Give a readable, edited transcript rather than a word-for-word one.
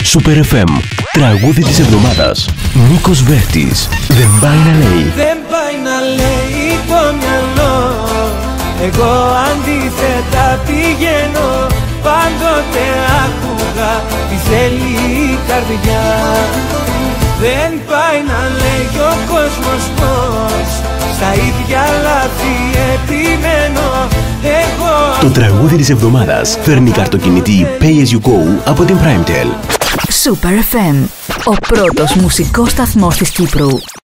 Super FM. Τραγούδι της εβδομάδας. Νίκος Βέρτης. Δεν πάει να λέει. Δεν πάει να λέει το μυαλό. Εγώ αντίθετα πηγαίνω. Πάντοτε άκουγα τι θέλει η καρδιά. Δεν πάει να λέει ο κόσμος πως στα ίδια λάθη επιμένω. Εγώ... Το τραγούδι της εβδομάδας φέρνει καρτοκινητή Pay As You Go από την Primetel. Super FM, ο πρώτος μουσικός σταθμός της Κύπρου.